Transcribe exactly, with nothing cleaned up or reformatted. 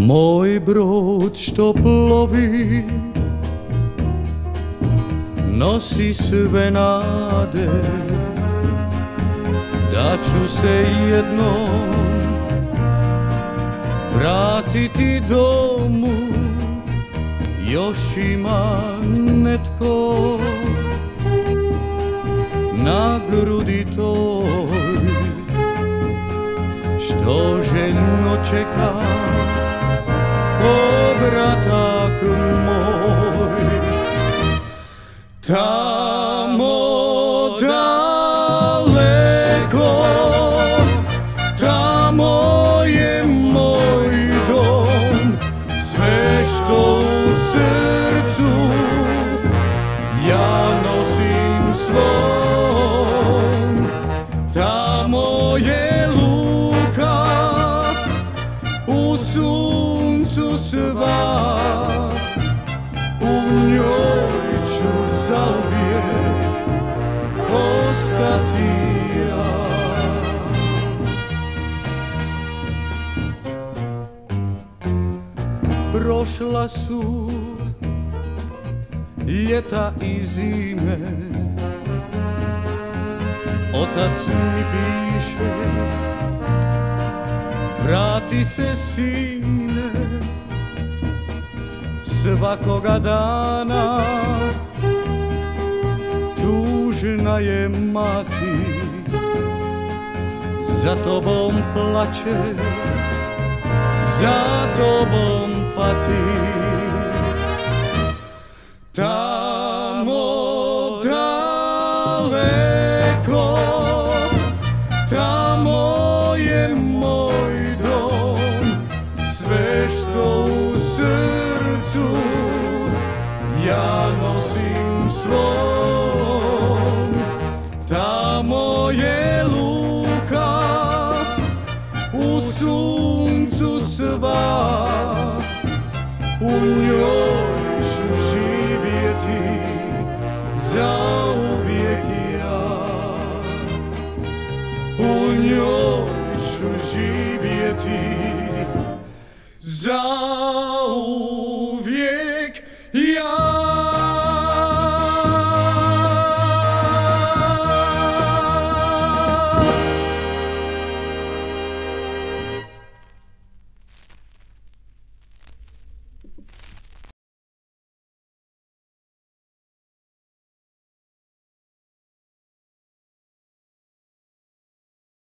Moj brod što plovi nosi sve nade, da ću se jednom vratiti domu. Još ima netko na grudi toj što željno čeka povratak moj. Tamo daleko, tamo je moj dom, sve što u srcu ja nosim svom. Tamo je luka u suncu sva, u njoj ću zauvijek ostati ja. Prošla su ljeta i zime, otac mi piše, vrati se sine, svakoga dana tužna je mati, za tobom plače, za tobom pati. Tamo daleko, tamo je moj dom, sve što u srcu ja nosim svom. Tamo je luka u suncu sva, u njoj ću živjeti zauvijek ja. U njoj ću živjeti zauvijek ja.